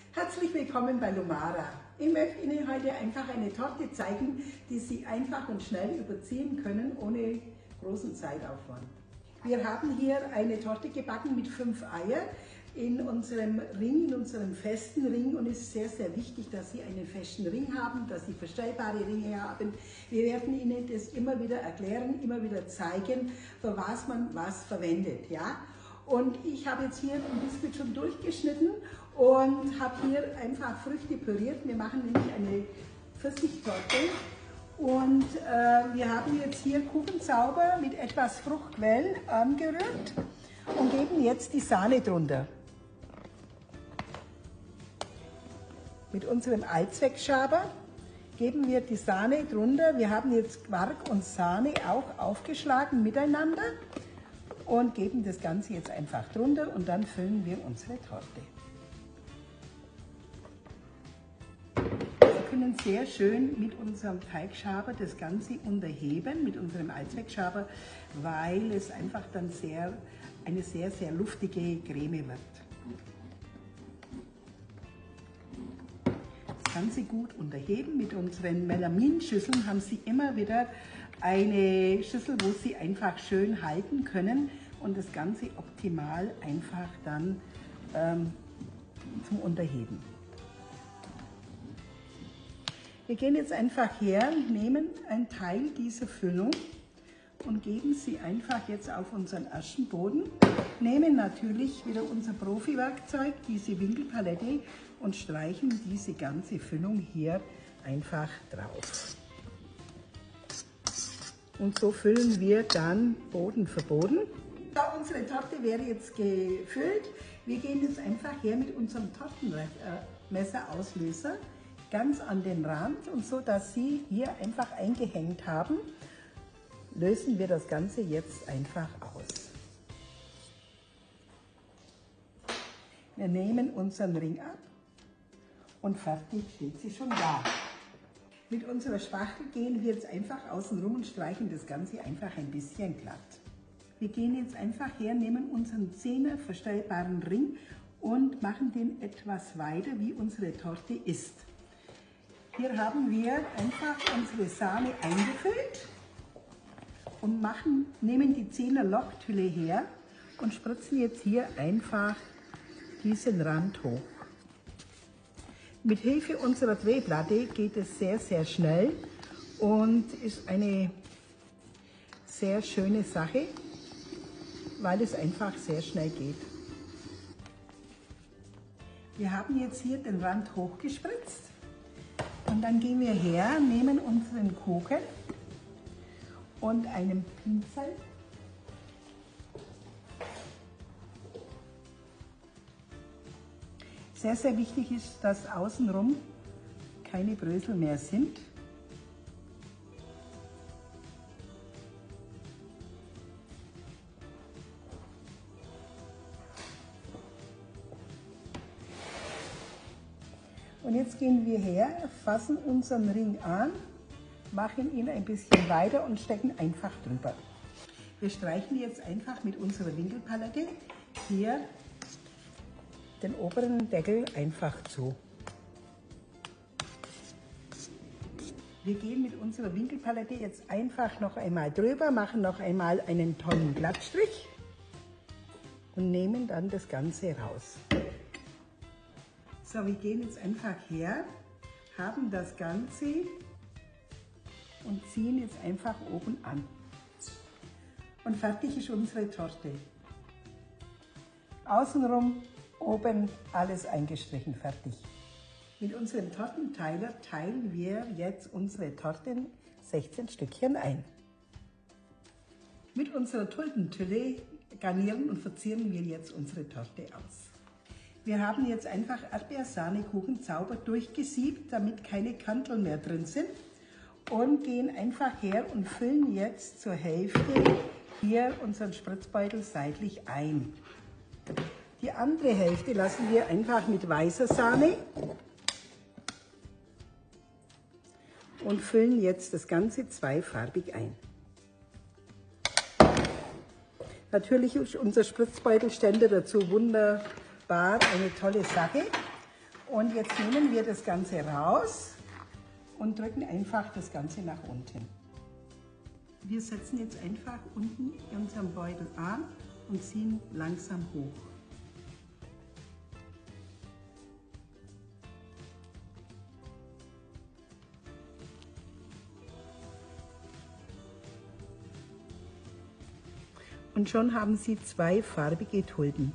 Herzlich willkommen bei Lumara. Ich möchte Ihnen heute einfach eine Torte zeigen, die Sie einfach und schnell überziehen können, ohne großen Zeitaufwand. Wir haben hier eine Torte gebacken mit 5 Eier in unserem Ring, in unserem festen Ring, und es ist sehr, sehr wichtig, dass Sie einen festen Ring haben, dass Sie verstellbare Ringe haben. Wir werden Ihnen das immer wieder erklären, immer wieder zeigen, für was man was verwendet. Ja? Und ich habe jetzt hier ein Biskuit schon durchgeschnitten und habe hier einfach Früchte püriert. Wir machen nämlich eine Pfirsichtorte. Und wir haben jetzt hier Kuchenzauber mit etwas Fruchtquell angerührt und geben jetzt die Sahne drunter. Mit unserem Allzweckschaber geben wir die Sahne drunter. Wir haben jetzt Quark und Sahne auch aufgeschlagen miteinander und geben das Ganze jetzt einfach drunter und dann füllen wir unsere Torte. Wir können sehr schön mit unserem Teigschaber das Ganze unterheben, mit unserem Allzweckschaber, weil es einfach dann eine sehr, sehr luftige Creme wird. Das Ganze gut unterheben. Mit unseren Melaminschüsseln haben Sie immer wieder eine Schüssel, wo Sie einfach schön halten können und das Ganze optimal einfach dann zum Unterheben. Wir gehen jetzt einfach her, nehmen einen Teil dieser Füllung und geben sie einfach jetzt auf unseren ersten Boden. Nehmen natürlich wieder unser Profi-Werkzeug, diese Winkelpalette, und streichen diese ganze Füllung hier einfach drauf. Und so füllen wir dann Boden für Boden. Da unsere Torte wäre jetzt gefüllt. Wir gehen jetzt einfach her mit unserem Tortenmesserauslöser ganz an den Rand, und so, dass Sie hier einfach eingehängt haben, lösen wir das Ganze jetzt einfach aus. Wir nehmen unseren Ring ab und fertig steht sie schon da. Mit unserer Spachtel gehen wir jetzt einfach außen rum und streichen das Ganze einfach ein bisschen glatt. Wir gehen jetzt einfach her, nehmen unseren 10er verstellbaren Ring und machen den etwas weiter, wie unsere Torte ist. Hier haben wir einfach unsere Sahne eingefüllt und nehmen die 10er Lochtülle her und spritzen jetzt hier einfach diesen Rand hoch. Mit Hilfe unserer Drehplatte geht es sehr, sehr schnell und ist eine sehr schöne Sache, weil es einfach sehr schnell geht. Wir haben jetzt hier den Rand hochgespritzt. Und dann gehen wir her, nehmen unseren Kuchen und einen Pinsel . Sehr, sehr wichtig ist, dass außenrum keine Brösel mehr sind. Und jetzt gehen wir her, fassen unseren Ring an, machen ihn ein bisschen weiter und stecken einfach drüber. Wir streichen jetzt einfach mit unserer Winkelpalette hier den oberen Deckel einfach zu. Wir gehen mit unserer Winkelpalette jetzt einfach noch einmal drüber, machen noch einmal einen tollen Glattstrich und nehmen dann das Ganze raus. So, wir gehen jetzt einfach her, haben das Ganze und ziehen jetzt einfach oben an. Und fertig ist unsere Torte. Außenrum, oben alles eingestrichen, fertig. Mit unserem Tortenteiler teilen wir jetzt unsere Torten 16 Stückchen ein. Mit unserer Tulpentülle garnieren und verzieren wir jetzt unsere Torte aus. Wir haben jetzt einfach Erdbeersahne-Kuchenzauber durchgesiebt, damit keine Kanteln mehr drin sind, und gehen einfach her und füllen jetzt zur Hälfte hier unseren Spritzbeutel seitlich ein. Die andere Hälfte lassen wir einfach mit weißer Sahne und füllen jetzt das Ganze zweifarbig ein. Natürlich ist unser Spritzbeutelständer dazu wunderbar eine tolle Sache. Und jetzt nehmen wir das Ganze raus und drücken einfach das Ganze nach unten. Wir setzen jetzt einfach unten unseren Beutel an und ziehen langsam hoch. Und schon haben Sie zwei farbige Tulpen.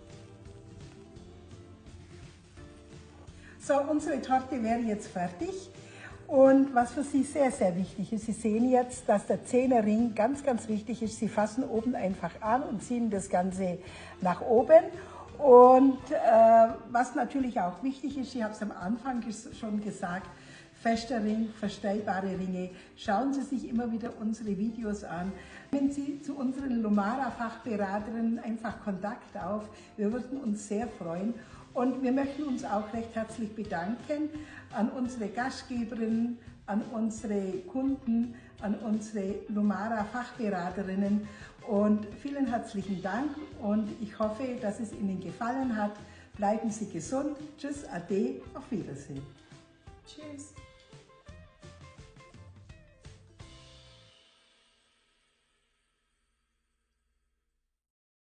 So, unsere Torte wäre jetzt fertig. Und was für Sie sehr, sehr wichtig ist, Sie sehen jetzt, dass der 10er Ring ganz, ganz wichtig ist. Sie fassen oben einfach an und ziehen das Ganze nach oben. Und was natürlich auch wichtig ist, ich habe es am Anfang schon gesagt, fester Ring, verstellbare Ringe. Schauen Sie sich immer wieder unsere Videos an. Nehmen Sie zu unseren Lumara-Fachberaterinnen einfach Kontakt auf. Wir würden uns sehr freuen. Und wir möchten uns auch recht herzlich bedanken an unsere Gastgeberinnen, an unsere Kunden, an unsere Lumara-Fachberaterinnen. Und vielen herzlichen Dank und ich hoffe, dass es Ihnen gefallen hat. Bleiben Sie gesund. Tschüss, Ade, auf Wiedersehen. Tschüss.